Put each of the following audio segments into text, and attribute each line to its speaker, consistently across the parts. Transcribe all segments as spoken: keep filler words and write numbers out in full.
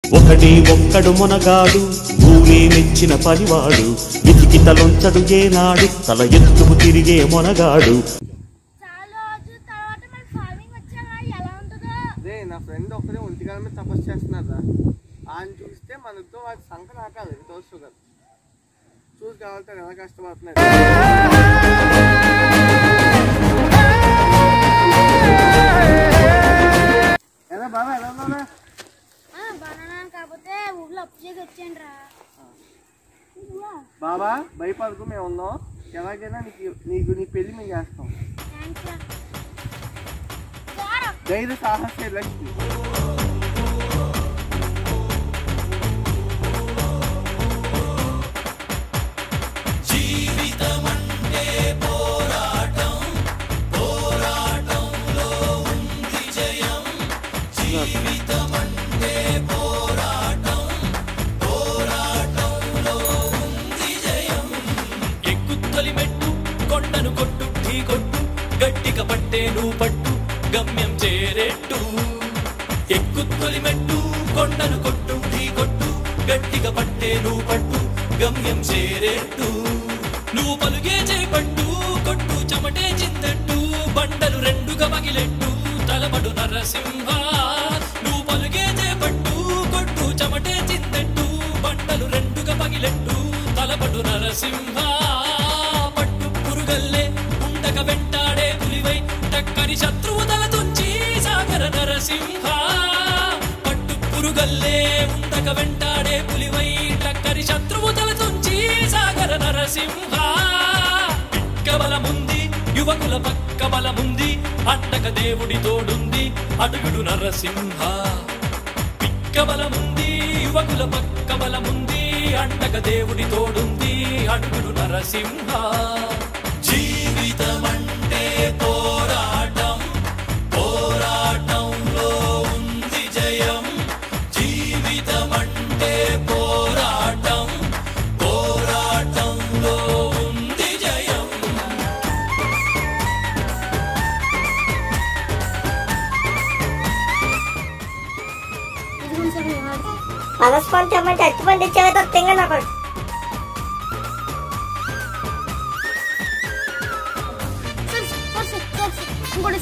Speaker 1: ఒకడే ఒక్కడు మునగాడు భూమి మెచ్చిన పనివాడు వితికి తలొంచడు ఏనాడు తల ఎత్తుకు తిరిగే మునగాడు.
Speaker 2: నా ఫ్రెండ్ ఒక్కడే ఒంటికాల మీద తపస్సు చేస్తున్నారా ఆయన చూస్తే మనతో వాడి సంఖ నాకాలి తోసు కదా చూసి కావాలి ఎలా కష్టపడుతున్నాడు. ఎలా బాబా ఎలా ఉన్నా బాబా భయపడకు మేము ఉన్నాం ఎలాగైనా నీకు నీకు నీ పెళ్లి మేము చేస్తాం. ధైర్య సాహస లక్ష్మి
Speaker 3: జీవితమంటే పోరాటం పోరాటంలో ఉంది జయం జీవితమంటే పోరాటం పోరాటంలో ఉంది జయం. ఎక్కుతొలి మెట్టు కొండను కొట్టు ఢీ కొట్టు గట్టిగా పట్టే నువ్వు పట్టు గమ్యం చేరేట్టు. ఎక్కుతొలి మెట్టు కొండను కొట్టు ఢీ కొట్టు గట్టిగా పట్టే నువ్వు పట్టు గమ్యం చేరేట్టు. నువ్వు పలుగే చేపట్టు కొట్టు చెమటే చిందట్టు బండలు రెండుగా పగిలెట్టు తలబడు నరసింహ. నువ్వు పలుగే చేపట్టు కొట్టు చెమటే చిందట్టు బండలు రెండుగా పగిలెట్టు తలబడు నరసింహ. పట్టు పురుగల్లే ఉండక వెంటాడే పులివై టక్కని శత్రువు తల తుంచి సాగర నరసింహ. పట్టు పురుగల్లే ఉండక వెంటాడే పులివై టక్కని శత్రువు తల తుంచి సాగర నరసింహ. పిక్క బలముంది యువకుల పక్క బలముంది అండక దేవుడి తోడుంది అడుగుడు నరసింహ. పిక్క బలముంది యువకుల పక్క బలముంది అండక దేవుడి తోడుంది అడుగుడు నరసింహ. జీవితమంటే పోరాటం పోరాటంలో ఉంది జయం జీవితమంటే పోరాటం పోరాటంలో ఉంది జయం.
Speaker 4: పనస్పండి చచ్చిపండి ఇచ్చేవైతే వస్తాయి నాకు ఇంకోటి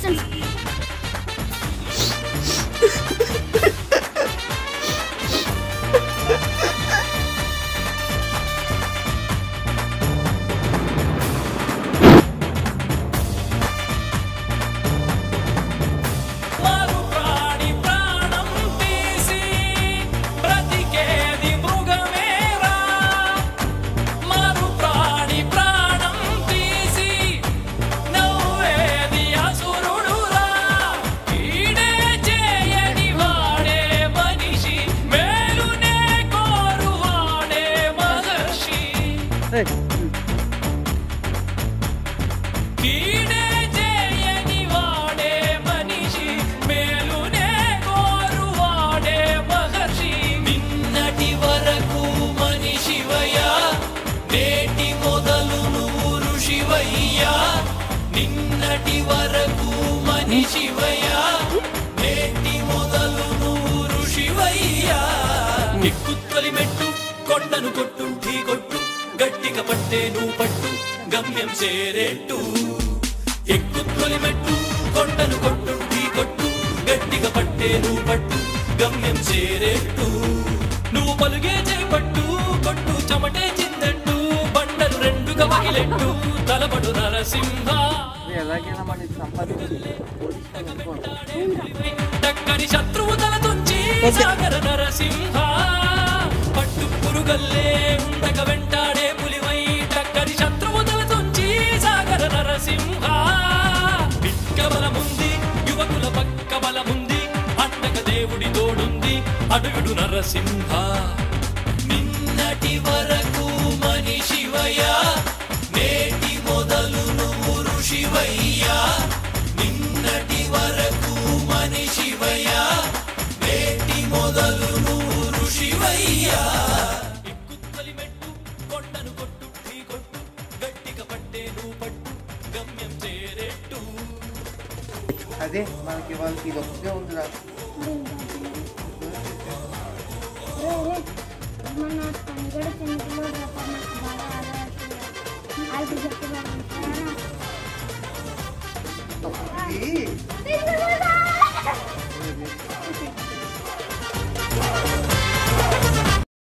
Speaker 4: కీడే చేయని వాడే మనిషి మేలునే కోరువాడే మహర్షి. నిన్నటి వరకు మనిషివయ్యా నేటి మొదలు నువ్వు ఋషివయ్యా. నిన్నటి వరకు మనిషివయ్యా నేటి మొదలు నువ్వు ఋషివయ్యా. ఎక్కుతొలి మెట్టు కొండను కొట్టు ఢీ కొట్టు గట్టిగా పట్టే నువ్వు పట్టు గమ్యం చేరేట్టు. ఎక్కుతొలి మెట్టు కొండను కొట్టు ఢీ కొట్టు గట్టిగా పట్టే నువ్వు పట్టు గమ్యం చేరేట్టు. నువ్వు పలుగే చేపట్టు కొట్టు చెమటే చిందట్టు బండలు రెండుగా పగిలెట్టు తలబడు నరసింహ. టక్కని శత్రువు తల తుంచి సాగర నరసింహ. పట్టు పురుగల్లే ఉండక వెంటాడే పులివై టక్కని శత్రువు తల తుంచి సాగర నరసింహ. పిక్క బలముంది యువకుల పక్క బలముంది అండక దేవుడి తోడుంది అడుగుడు నరసింహ. నిన్నటి వరకు మనిషివయ్యా నేటి మొదలు నువ్వు ఋషివయ్యా. నిన్నటి వరకు మనిషివయ్యా నేటి మొదలు నువ్వు ఋషివయ్యా. ఎక్కుతొలి మెట్టు కొండను కొట్టు ఢీ కొట్టు గట్టిగా పట్టే నువ్వు పట్టు గమ్యం చేరేట్టు.
Speaker 2: అదే మనకి వాళ్ళకి ఇది ఒక్కటే ఉందిరా
Speaker 5: మన పని కూడా చిన్నపిల్లలు నాకు బాగా ఆదరిస్తుంది వాళ్ళకి చెప్తున్నాను